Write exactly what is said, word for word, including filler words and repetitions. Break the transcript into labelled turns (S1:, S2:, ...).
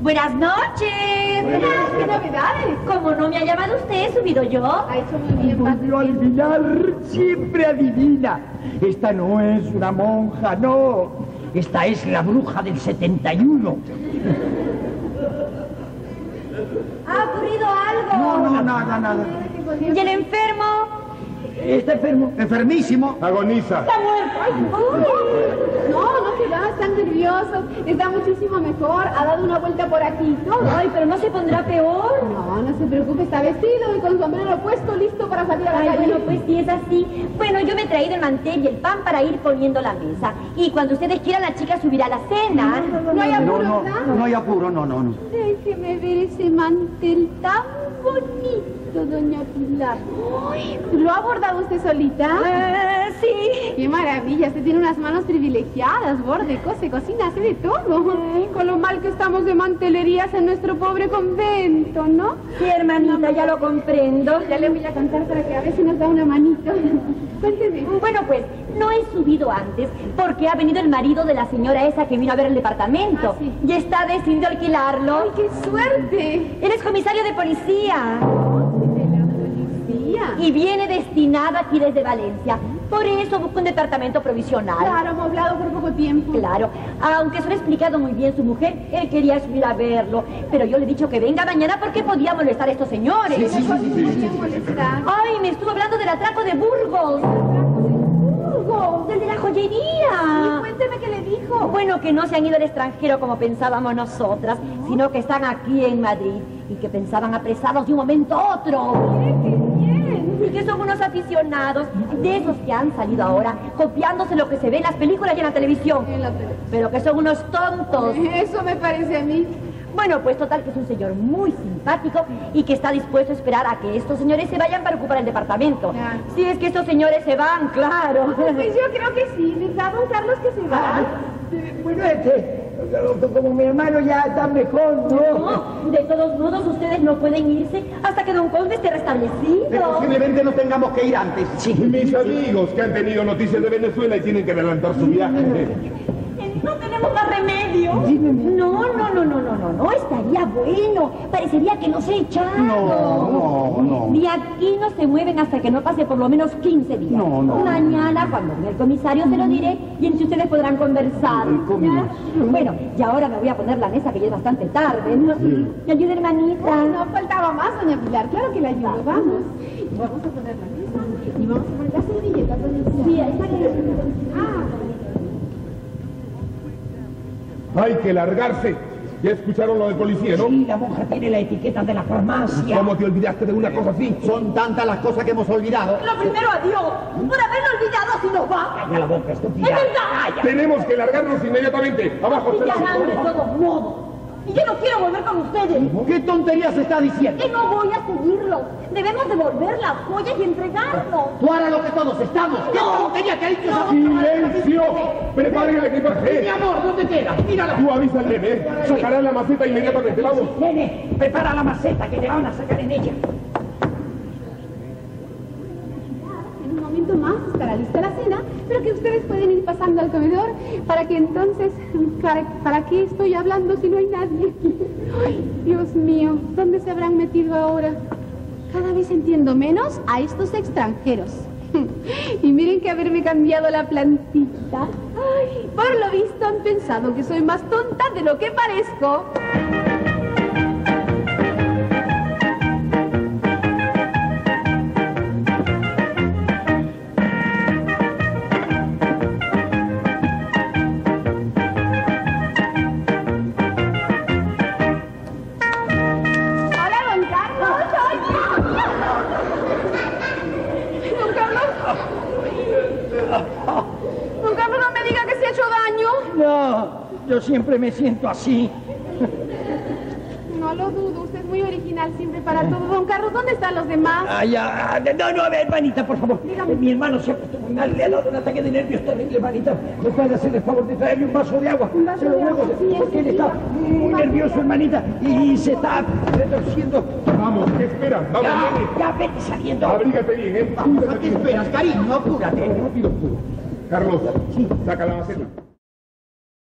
S1: Buenas noches.
S2: Buenas, ¿qué novedades?
S1: Como no me ha llamado usted, he subido yo.
S2: Ha hecho muy bien,
S3: Volvió a adivinar, siempre adivina. Esta no es una monja, no. Esta es la bruja del setenta y uno.
S1: ¿Ha ocurrido algo?
S3: No, no, nada, nada.
S1: ¿Y el enfermo?
S3: Está enfermo. Enfermísimo.
S4: Agoniza.
S1: Está muerto. Uy.
S2: No, no se va, está nervioso. Está muchísimo mejor. Ha dado una vuelta por aquí y todo.
S1: Ay, pero no se pondrá peor.
S2: No, no se preocupe, está vestido y con sombrero puesto, listo para salir a la
S1: Ay,
S2: calle.
S1: bueno, pues si es así. Bueno, yo me he traído el mantel y el pan para ir poniendo la mesa. Y cuando ustedes quieran, la chica subirá a la cena.
S2: No hay apuro,
S3: No, no,
S2: ¿verdad?
S3: no hay apuro, no, no, no.
S2: Déjeme ver ese mantel tan bonito, doña Pilar. Uy, ¿lo ha bordado usted solita?
S1: Eh, sí.
S2: ¡Qué maravilla! Usted tiene unas manos privilegiadas, borde, cose, cocina, hace de todo. Con lo mal que estamos de mantelerías en nuestro pobre convento, ¿no?
S1: Sí, hermanita, ya lo comprendo.
S2: Ya le voy a contar para que a ver si nos da una manito. Cuénteme.
S1: Bueno, pues, no he subido antes porque ha venido el marido de la señora esa que vino a ver el departamento.
S2: Ah, sí.
S1: Y está decidido alquilarlo.
S2: ¡Ay, qué suerte!
S1: Él es comisario de policía.
S2: De la policía.
S1: Y viene destinado aquí desde Valencia. Por eso busca un departamento provisional.
S2: Claro, amoblado por poco tiempo.
S1: Claro, aunque se lo ha explicado muy bien su mujer, él quería subir a verlo. Pero yo le he dicho que venga mañana porque podía molestar a estos señores.
S3: Sí, sí, sí, sí, sí, sí, sí.
S2: molestar.
S1: Ay, me estuvo hablando del atraco de Burgos.
S2: Burgos.
S1: Del de la joyería.
S2: Y cuénteme qué le dijo.
S1: Bueno, que no se han ido al extranjero como pensábamos nosotras, sino que están aquí en Madrid y que pensaban apresados de un momento a otro.
S2: Mire qué bien.
S1: Y que son unos aficionados de esos que han salido ahora copiándose lo que se ve en las películas y en la televisión.
S2: En la televisión.
S1: Pero que son unos tontos.
S2: Eso me parece a mí.
S1: Bueno, pues total que es un señor muy simpático y que está dispuesto a esperar a que estos señores se vayan para ocupar el departamento.
S2: Claro.
S1: Si es que estos señores se van, claro.
S2: Pues yo creo que sí, ¿verdad, don Carlos, que se va?
S3: Eh, Bueno, este, como mi hermano ya está mejor, ¿no?
S1: No, de todos modos ustedes no pueden irse hasta que don Conde esté restablecido.
S3: Posiblemente no tengamos que ir antes. Sí.
S4: Mis amigos que han tenido noticias de Venezuela y tienen que adelantar su viaje.
S1: No tenemos más remedio. No, no, no, no, no, no, no, estaría bueno. Parecería que nos echan.
S3: No, no, no.
S1: De aquí no se mueven hasta que no pase por lo menos quince días.
S3: No, no.
S1: Mañana, cuando venga el comisario, se lo diré y en si ustedes podrán conversar.
S3: Ay, ¿cómo?
S1: ¿Ya? Bueno, y ahora me voy a poner la mesa que ya es bastante tarde, ¿no? ¿Me ayuda, hermanita?
S2: No faltaba más, doña Pilar. Claro que la ayudo. Vamos. Y vamos a poner la mesa. Y vamos a poner las servilletas, doña
S1: Sí, ahí está.
S2: Ah,
S4: Hay que largarse. Ya escucharon lo de policía, ¿no?
S3: Sí, la monja tiene la etiqueta de la farmacia.
S4: ¿Cómo te olvidaste de una cosa así?
S3: Son tantas las cosas que hemos olvidado.
S1: Lo primero, adiós. Por haberlo olvidado, así nos va.
S3: Calla la boca, estúpida.
S1: ¡Es verdad!
S4: Tenemos que largarnos inmediatamente. Abajo,
S1: Y ya
S4: Celso.
S1: harán de todos modos. Y yo no quiero volver con ustedes.
S3: ¿Qué tonterías está diciendo?
S1: Que no voy a seguirlos. Debemos devolver las joyas y entregarnos.
S3: Tú harás lo que todos estamos. ¿Qué tontería que ha dicho esa
S4: ¡Silencio! ¡Preparen el
S3: Mi
S4: equipaje!
S3: amor, ¿dónde queda? Mírala.
S4: Tú avisa al nene, ¿eh? Sacarán la maceta inmediatamente. Vamos.
S3: Nene, prepara la maceta que te van a sacar en ella.
S2: en un momento más estará lista la cena, pero que ustedes pueden ir pasando al comedor para que entonces... ¿Para, para qué estoy hablando si no hay nadie? Ay, Dios mío, ¿dónde se habrán metido ahora? Cada vez entiendo menos a estos extranjeros. Y miren que haberme cambiado la plantita. Ay, por lo visto han pensado que soy más tonta de lo que parezco. Hola, don Carlos. Ay, Don Carlos. Don Carlos, no me diga que se ha hecho daño.
S3: No, yo siempre me siento así.
S2: No lo dudo, usted es muy original siempre para todo. Don Carlos, ¿dónde están los demás?
S3: Ay, ah, no, no, hermanita, por favor.
S2: Dígame.
S3: Mi hermano se ha puesto muy mal, le ha dado un ataque de nervios terrible, hermanita. ¿Me puede hacer el favor de traerme un vaso de agua?
S2: Un vaso
S3: Se lo
S2: de
S3: ruego,
S2: agua, sí,
S3: porque él
S2: sí,
S3: está
S2: sí.
S3: muy nervioso, hermanita, y se está retorciendo.
S4: Vamos, ¿qué esperas? Vamos,
S3: Ya,
S4: nene.
S3: ya, vete saliendo.
S4: Abrígate bien, ¿eh?
S3: Vamos, ¿a qué esperas, cariño? Apúrate.
S4: Rápido. Carlos, saca la maceta.